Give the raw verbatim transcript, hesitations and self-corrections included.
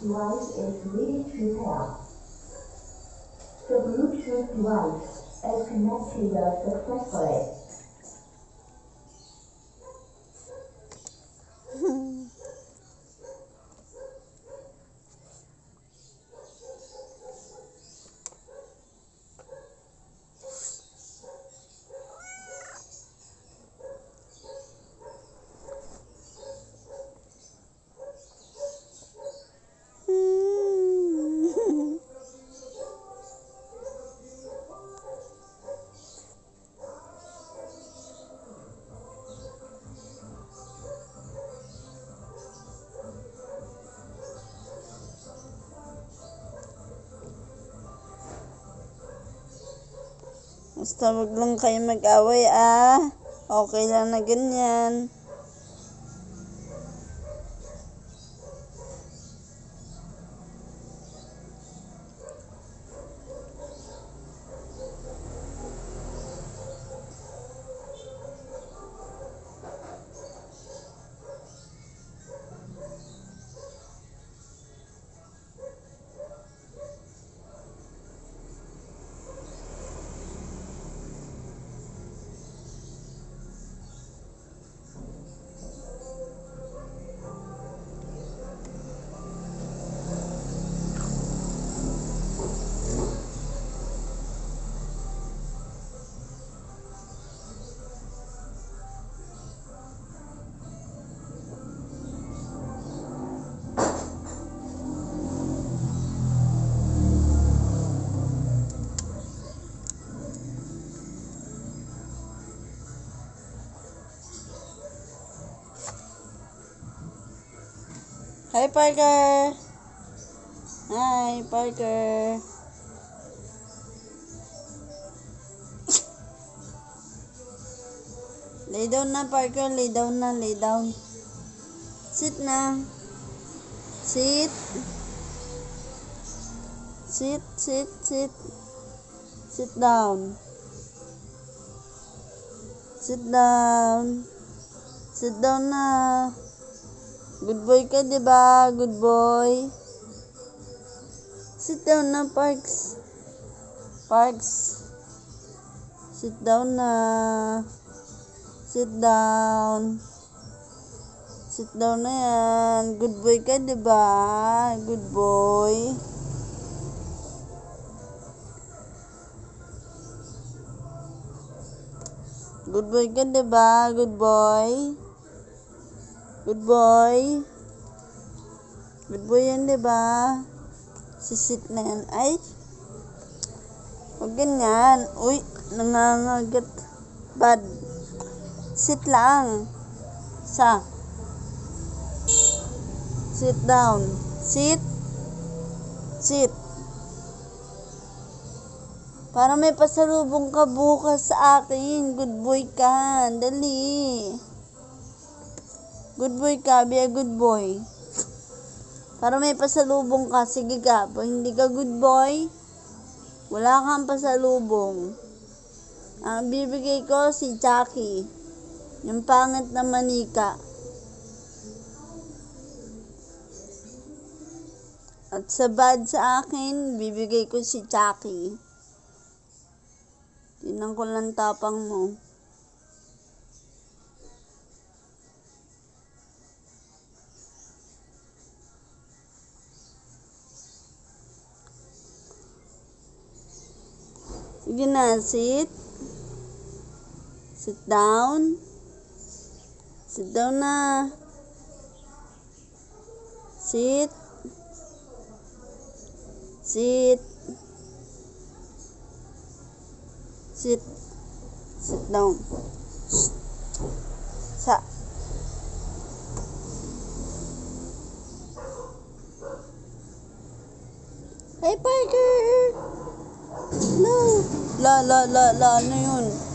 device is ready to pair. The Bluetooth device is connected successfully. Basta wag lang kayo mag-away ah. Okay lang na ganyan. Hi, Parker! Hi, Parker! Lay down na, Parker. Lay down na, lay down. Sit na. Sit. Sit, sit, sit. Sit down. Sit down. Sit down na. Good boy ka, diba? Good boy. Sit down na, Parks. Parks. Sit down na. Sit down. Sit down na yan. Good boy ka, diba? Good boy. Good boy ka, diba? Good boy. Good boy. Good boy yan, diba? Sisit na yan. Ay! Huwag ganyan. Uy! Nangangagat. Bad. Sit lang. Sa. Sit down. Sit. Sit. Para may pasalubong ka bukas sa akin. Good boy ka. Dali. Good boy ka. Be a good boy. Para may pasalubong ka. Sige ka. Pag hindi ka good boy, wala kang pasalubong. Ang bibigay ko si Jackie. Yung pangit na manika. At sa bad sa akin, bibigay ko si Jackie. Tinan ko lang tapang mo. Sige na, sit. Sit down. Sit down na. Sit. Sit. Sit. Sit down. Sa. Hey, Parker! No. La, la, la, la. Ano yun?